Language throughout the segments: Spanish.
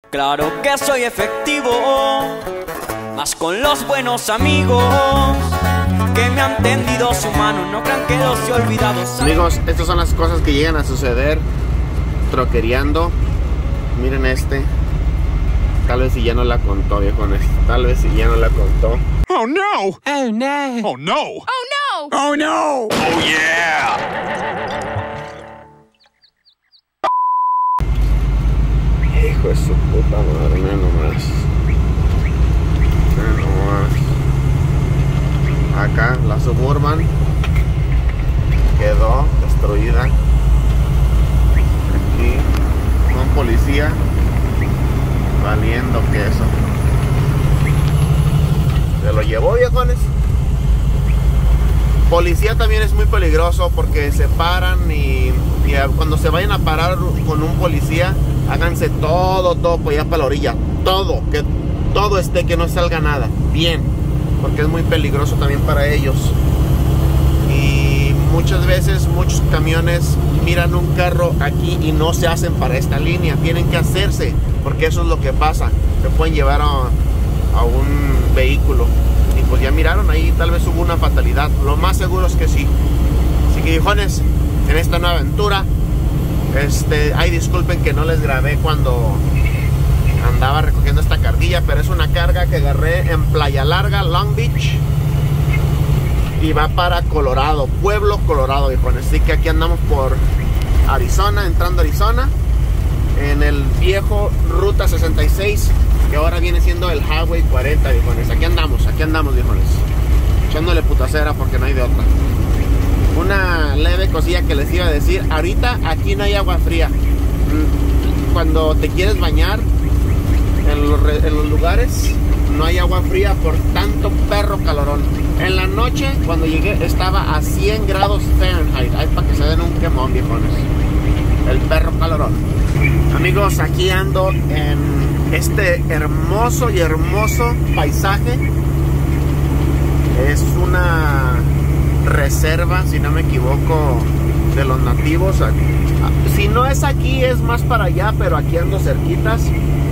Claro que soy efectivo, más con los buenos amigos que me han tendido su mano, no crean que los he olvidado. Amigos, estas son las cosas que llegan a suceder troquereando. Miren este. Tal vez si ya no la contó, viejones. Tal vez si ya no la contó. Oh no! Oh no! Oh no! Oh no! Oh no! Oh yeah! Hijo de su puta madre, mira nomás. Mira nomás. Acá la Suburban quedó destruida. Aquí un policía valiendo queso. Se lo llevó, viejones. Policía también es muy peligroso porque se paran y cuando se vayan a parar con un policía, háganse todo por allá para la orilla. Todo, que todo esté, que no salga nada. Bien, porque es muy peligroso también para ellos. Y muchas veces, muchos camiones miran un carro aquí y no se hacen para esta línea. Tienen que hacerse, porque eso es lo que pasa. Se pueden llevar a un vehículo. Y pues ya miraron, ahí tal vez hubo una fatalidad. Lo más seguro es que sí. Así que, viejones, en esta nueva aventura, ay, disculpen que no les grabé cuando andaba recogiendo esta carguilla, pero es una carga que agarré en Playa Larga, Long Beach, y va para Colorado, Pueblo, Colorado, viejones. Así que aquí andamos por Arizona, entrando a Arizona, en el viejo Ruta 66, que ahora viene siendo el Highway 40, viejones. Aquí andamos, viejones, echándole putacera porque no hay de otra. Una leve cosilla que les iba a decir: ahorita aquí no hay agua fría. Cuando te quieres bañar en los lugares, no hay agua fría por tanto perro calorón. En la noche, cuando llegué, estaba a 100 grados Fahrenheit. Ahí para que se den un quemón, viejones. El perro calorón. Amigos, aquí ando en este hermoso y hermoso paisaje. Es una reserva, si no me equivoco, de los nativos. Si no es aquí, es más para allá, pero aquí ando cerquitas.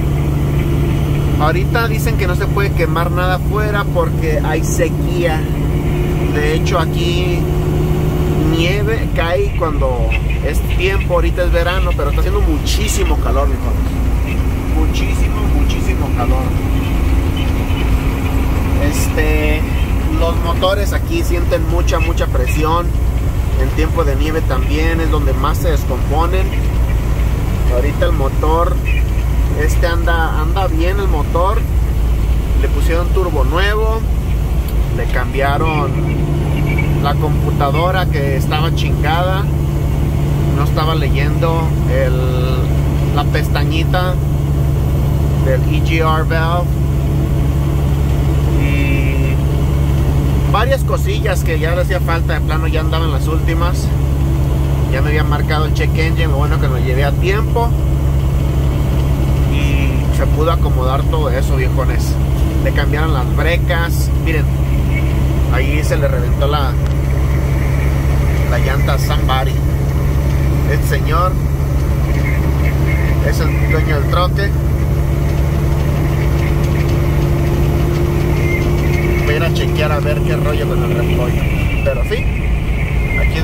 Ahorita dicen que no se puede quemar nada afuera porque hay sequía. De hecho, aquí nieve cae cuando es tiempo. Ahorita es verano, pero está haciendo muchísimo calor, mejor. Muchísimo calor. Los motores aquí sienten mucha presión. En tiempo de nieve también es donde más se descomponen. Ahorita el motor anda bien, el motor. Le pusieron turbo nuevo, le cambiaron la computadora que estaba chingada, no estaba leyendo la pestañita del EGR valve, y varias cosillas que ya le hacía falta. De plano ya andaban las últimas. Ya me habían marcado el check engine, lo bueno que lo llevé a tiempo y se pudo acomodar todo eso, viejones. Le cambiaron las brecas. Miren, ahí se le reventó la llanta a somebody. El señor es el dueño del troque. Voy a ir a chequear a ver qué rollo con el repollo. Pero sí, aquí es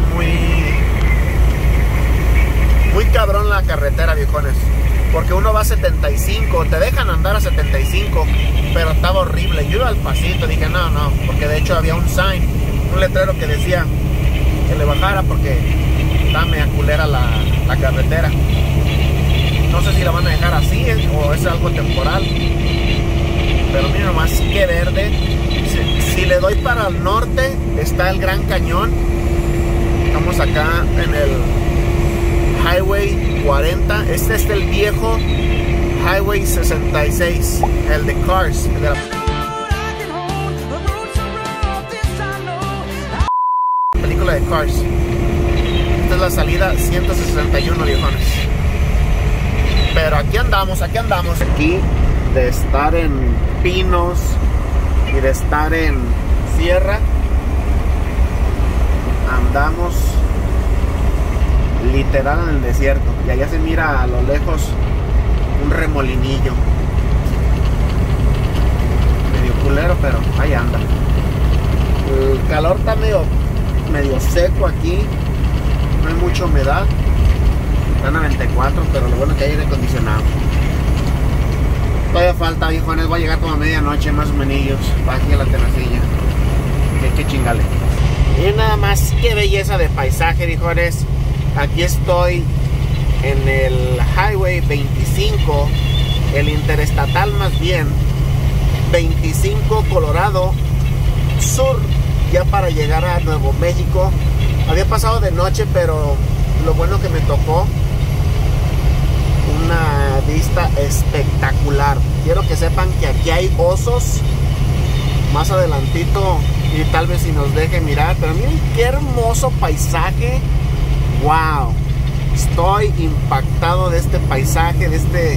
muy cabrón la carretera, viejones. Porque uno va a 75, te dejan andar a 75, pero estaba horrible. Yo iba al pasito, dije no, porque de hecho había un sign, un letrero que decía que le bajara porque está media culera la carretera. No sé si la van a dejar así o es algo temporal. Pero miren nomás que verde. Si le doy para el norte, está el Gran Cañón. Estamos acá en el Highway 40. Este es el viejo Highway 66, el de Cars, el de la película de Cars. Esta es la salida 161, viejones. Pero aquí andamos. Aquí, de estar en pinos y de estar en sierra, andamos literal en el desierto. Y allá se mira a lo lejos un remolinillo. Medio culero, pero ahí anda. El calor está medio seco aquí. No hay mucha humedad. Está 94, pero lo bueno es que hay aire acondicionado. Todavía falta, viejones. Voy a llegar como a medianoche, más o menos, aquí a la terracilla. Qué chingale. Y nada más, qué belleza de paisaje, viejones. Aquí estoy en el Highway 25, el interestatal más bien, 25 Colorado Sur, ya para llegar a Nuevo México. Había pasado de noche, pero lo bueno que me tocó una vista espectacular. Quiero que sepan que aquí hay osos más adelantito y tal vez si nos deje mirar, pero miren qué hermoso paisaje. Wow, estoy impactado de este paisaje, de este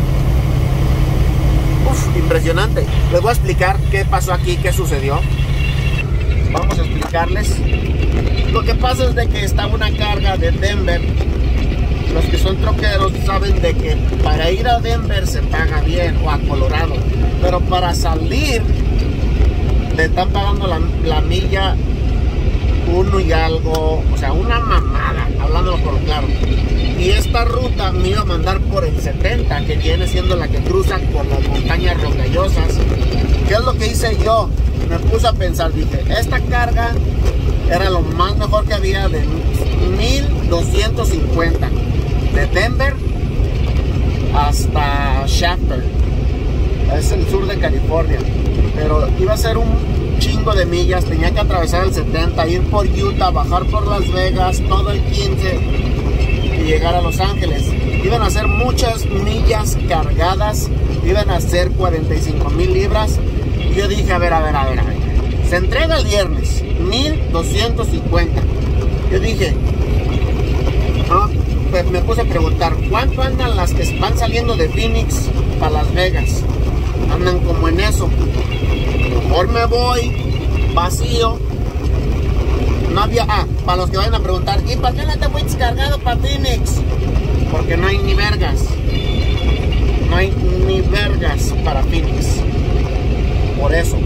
impresionante. Les voy a explicar qué pasó aquí, qué sucedió. Vamos a explicarles. Lo que pasa es de que estaba una carga de Denver. Los que son troqueros saben de que para ir a Denver se paga bien, o a Colorado, pero para salir te están pagando la milla uno y algo, o sea, una mamada, hablándolo por lo claro. Y esta ruta me iba a mandar por el 70, que viene siendo la que cruza por las montañas rocallosas. ¿Qué es lo que hice yo? Me puse a pensar, dije, esta carga era lo más mejor que había, de 1250 de Denver hasta Shafter, es el sur de California, pero iba a ser un chingo de millas. Tenía que atravesar el 70, ir por Utah, bajar por Las Vegas, todo el 15 y llegar a Los Ángeles. Iban a ser muchas millas cargadas, iban a ser 45,000 libras. Y yo dije, a ver, se entrega el viernes, 1250. Yo dije, pues me puse a preguntar, ¿cuánto andan las que van saliendo de Phoenix para Las Vegas? Andan como en eso. Mejor me voy vacío. No había, para los que vayan a preguntar, ¿y para qué no te fuiste cargado para Phoenix? Porque no hay ni vergas. No hay ni vergas para Phoenix. Por eso.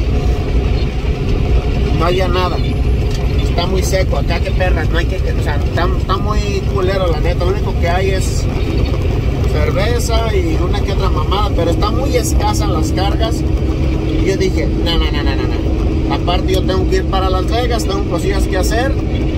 No había nada. Está muy seco. Acá que perras, no hay que, o sea, está muy culero la neta. Lo único que hay es cerveza y una que otra mamada, pero está muy escasa las cargas. Y yo dije, no. Aparte yo tengo que ir para Las Vegas, tengo cosillas que hacer.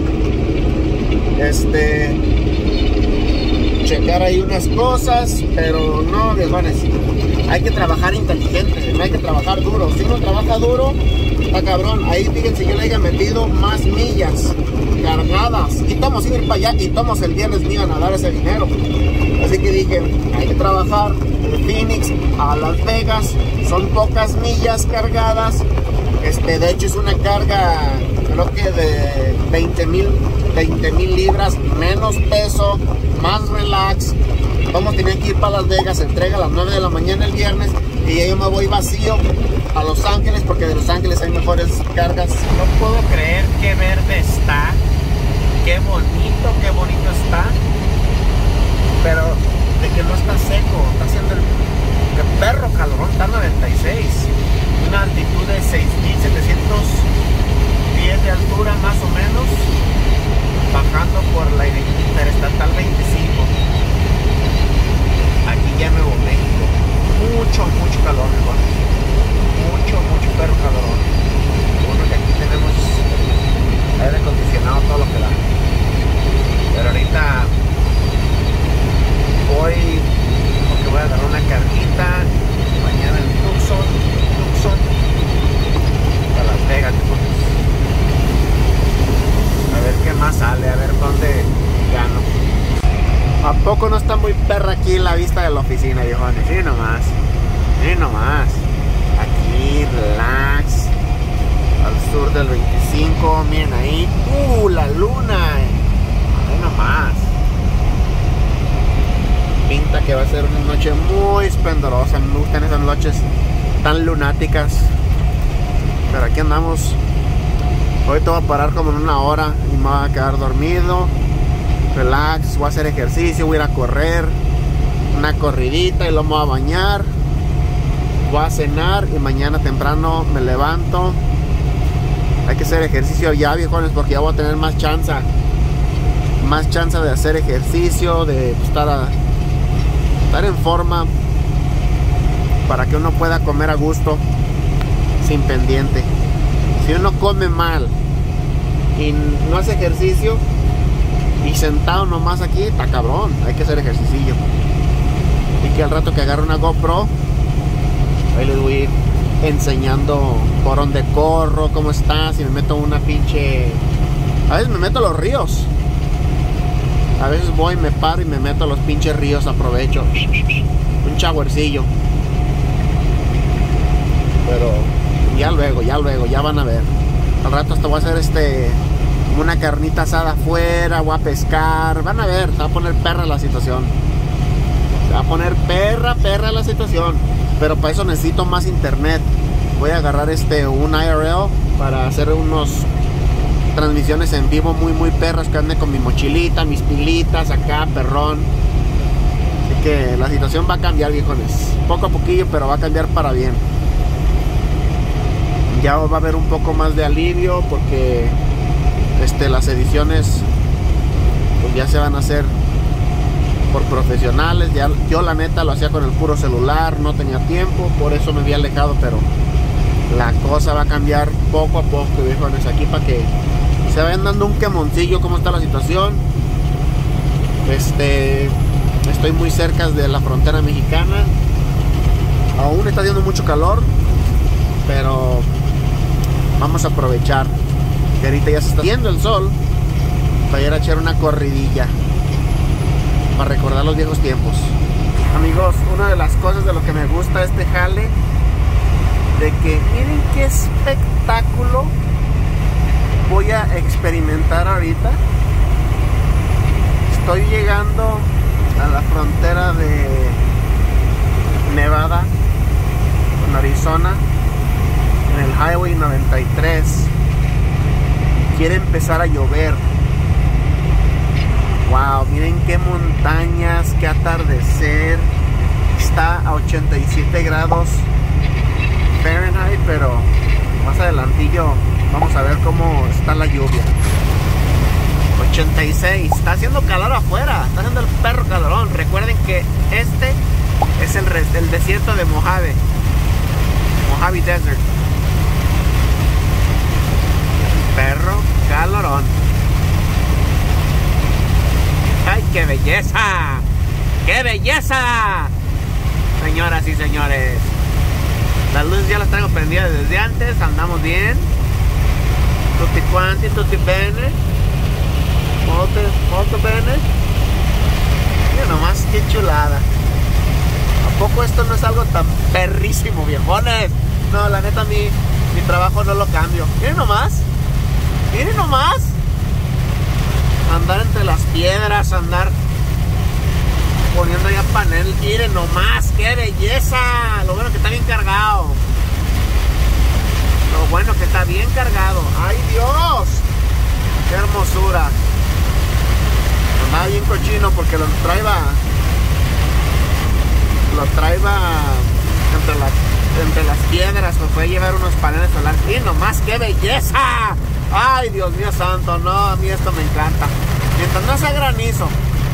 Checar ahí unas cosas, pero no, viejones, hay que trabajar inteligente, no hay que trabajar duro. Si uno trabaja duro, está cabrón. Ahí fíjense, yo le haya metido más millas cargadas y todos ir para allá, y todos el viernes me iban a dar ese dinero. Así que dije, hay que trabajar. De Phoenix a Las Vegas son pocas millas cargadas. De hecho es una carga, creo que de 20,000 libras, menos peso, más relax. Vamos a tener que ir para Las Vegas, se entrega a las 9 de la mañana el viernes, y yo me voy vacío a Los Ángeles, porque de Los Ángeles hay mejores cargas. No puedo creer qué verde está, qué bonito está, pero de que no está seco, está haciendo el perro calorón, está a 96, una altitud de 6,700 pies de altura más o menos, bajando por la interestatal 25, aquí ya en Nuevo México. Mucho calor, igual. Mucho perro calorón. Bueno, que aquí tenemos aire acondicionado, todo lo que da. Pero ahorita voy, porque voy a dar una carguita mañana en Tucson a Las Vegas. A ver qué más sale, a ver dónde gano. ¿A poco no está muy perra aquí la vista de la oficina, viejones? Sí, nomás. Aquí, relax, al sur del 25, miren ahí. La luna. Ahí nomás. Pinta que va a ser una noche muy esplendorosa. Me gustan esas noches tan lunáticas. Pero aquí andamos. Hoy te voy a parar como en una hora y me voy a quedar dormido. Relax, voy a hacer ejercicio, voy a ir a correr. una corridita y luego me voy a bañar, voy a cenar y mañana temprano me levanto. Hay que hacer ejercicio ya, viejones, porque ya voy a tener más chance de hacer ejercicio, de estar en forma, para que uno pueda comer a gusto sin pendiente. Si uno come mal y no hace ejercicio y sentado nomás aquí, está cabrón. Hay que hacer ejercicio. Y que al rato que agarre una GoPro, ahí les voy a ir enseñando por dónde corro, cómo está, si me meto una pinche... A veces me meto a los ríos. A veces voy, me paro y me meto a los pinches ríos, aprovecho. Un showercillo. Pero ya luego, ya van a ver. Al rato hasta voy a hacer una carnita asada afuera, voy a pescar. Van a ver, se va a poner perra la situación. Se va a poner perra la situación. Pero para eso necesito más internet. Voy a agarrar un IRL para hacer unos transmisiones en vivo muy perras, que ande con mi mochilita, mis pilitas acá, perrón. Así que la situación va a cambiar, viejones. Poco a poquillo, pero va a cambiar para bien. Ya va a haber un poco más de alivio porque las ediciones pues ya se van a hacer por profesionales. Ya, yo la neta lo hacía con el puro celular, no tenía tiempo, por eso me había alejado, pero la cosa va a cambiar poco a poco, viejones, aquí para que se vayan dando un quemoncillo cómo está la situación. Estoy muy cerca de la frontera mexicana. Aún está haciendo mucho calor, pero vamos a aprovechar que ahorita ya se está viendo el sol para ir a echar una corridilla para recordar los viejos tiempos. Amigos, una de las cosas de lo que me gusta este jale, de que miren qué espectáculo voy a experimentar ahorita. Estoy llegando a la frontera de Nevada con Arizona, en el Highway 93. Quiere empezar a llover. Wow, miren qué montañas, qué atardecer. Está a 87 grados Fahrenheit, pero más adelantillo vamos a ver cómo está la lluvia. 86, está haciendo calor afuera, está haciendo el perro calorón. Recuerden que este es el desierto de Mojave Desert. Perro calorón. ¡Ay, qué belleza! ¡Qué belleza! Señoras y señores, las luces ya las traigo prendidas desde antes. Andamos bien. Tutti quanti, tutti bene. Molto bene. Mira nomás, qué chulada. ¿A poco esto no es algo tan perrísimo, viejones? No, la neta, mi trabajo no lo cambio. Miren nomás. Miren nomás. Andar entre las piedras, andar poniendo ya panel. Miren nomás, qué belleza. Lo bueno que está bien cargado. Lo bueno que está bien cargado. ¡Ay, Dios! ¡Qué hermosura! Andaba bien cochino porque lo traía entre las piedras. Me fue a llevar unos paneles solares. ¡Y nomás, qué belleza! ¡Ay, Dios mío santo! No, a mí esto me encanta. Mientras no sea granizo.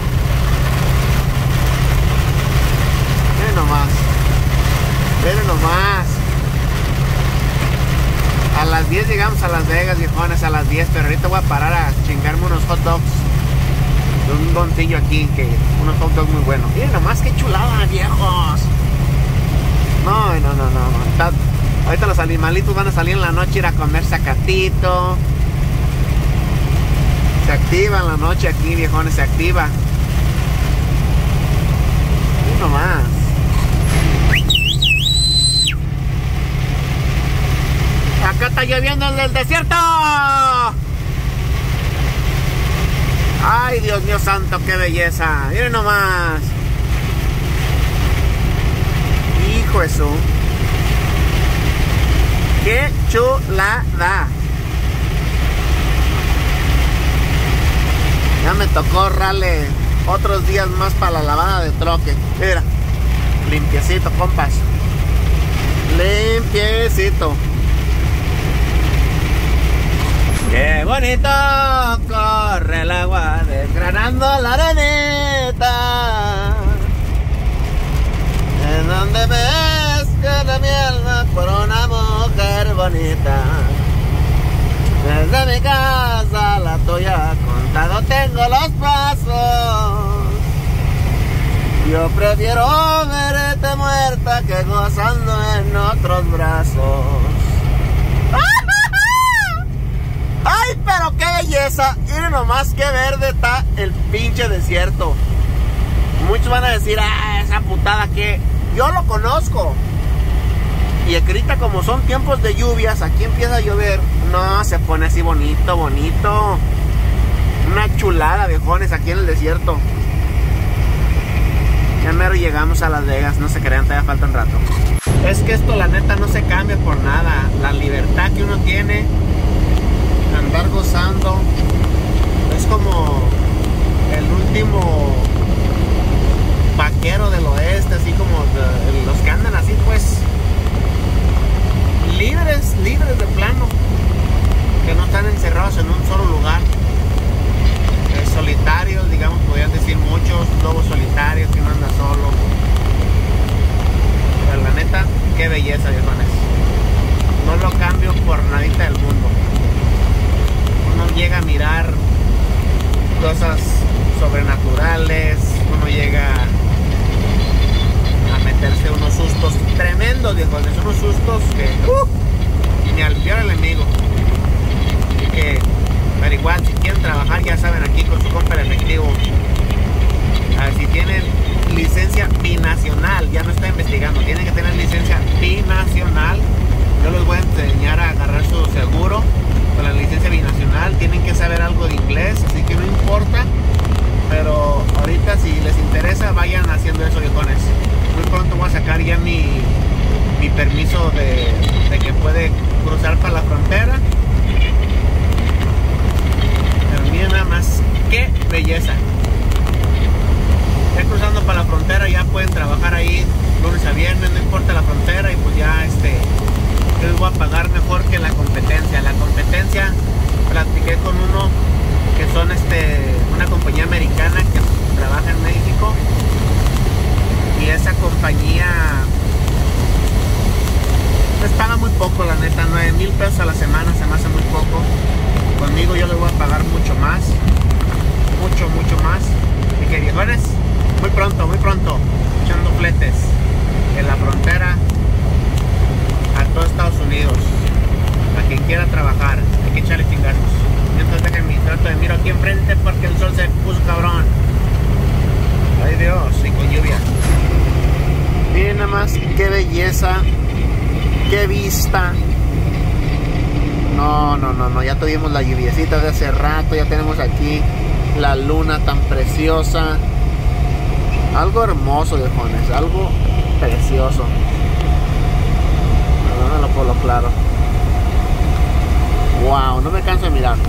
Miren nomás. Miren nomás. A las 10 llegamos a Las Vegas, viejones, a las 10. Pero ahorita voy a parar a chingarme unos hot dogs. Un doncillo aquí, unos hot dogs muy buenos. Miren nomás, qué chulada, viejos. No. Ahorita los animalitos van a salir en la noche a ir a comer zacatito. Se activa en la noche aquí, viejones, se activa. Miren nomás. Acá está lloviendo en el desierto. Ay, Dios mío santo, qué belleza. Miren nomás. Hijo eso. Qué chulada. Ya me tocó rale otros días más para la lavada de troque. Mira, limpiecito, compas. Limpiecito. Qué bonito corre el agua desgranando la arenita, en donde pesca mi alma por una mujer bonita. Desde mi casa a la tuya contado tengo los pasos. Yo prefiero verte muerta que gozando en otros brazos. ¡Ay, pero qué belleza! Miren nomás qué verde está el pinche desierto. Muchos van a decir, ah, esa putada que... Yo lo conozco. Y ahorita como son tiempos de lluvias, aquí empieza a llover. No, se pone así bonito, bonito. Una chulada, viejones, aquí en el desierto. Ya mero llegamos a Las Vegas, no se crean, todavía falta un rato. Es que esto la neta no se cambia por nada. La libertad que uno tiene, andar gozando, es como el último vaquero del oeste, así como los que andan así pues libres de plano, que no están encerrados en un solo lugar. Solitarios, digamos, podrían decir muchos lobos solitarios que no andan solo. Pero la neta, qué belleza, viejones. No lo cambio por nadita del mundo. Uno llega a mirar cosas sobrenaturales, uno llega a meterse unos sustos tremendos, viejones, unos sustos que ni al peor enemigo. Así que, pero igual, si quieren trabajar, ya saben, aquí con su compa el efectivo. A ver, si tienen licencia binacional, ya no está investigando, tienen que tener licencia binacional. Yo les voy a enseñar a agarrar su seguro con la licencia binacional. Tienen que saber algo de inglés, así que no importa. Pero ahorita, si les interesa, vayan haciendo eso, viejones. Muy pronto voy a sacar ya mi permiso de que puede cruzar para la frontera. Pero miren nada más, qué belleza. Ya cruzando para la frontera, ya pueden trabajar ahí lunes a viernes, no importa la frontera. Y pues ya yo les voy a pagar mejor que la competencia. La competencia, platiqué con uno que son una compañía americana que trabaja en México, y esa compañía les paga muy poco, la neta. 9,000 pesos a la semana se me hace muy poco. Conmigo yo les voy a pagar mucho más, mucho más. Así que, viejones, muy pronto echando fletes en la frontera a todo Estados Unidos. A quien quiera trabajar, hay que echarle chingazos. Entonces déjenme, trato de mirar aquí enfrente porque el sol se puso cabrón. Ay Dios, y con lluvia. Miren nada más qué belleza, qué vista. No, ya tuvimos la lluviecita de hace rato, ya tenemos aquí la luna tan preciosa. Algo hermoso, viejones, algo precioso. Perdónalo por lo claro. Wow, no me canso de mirar.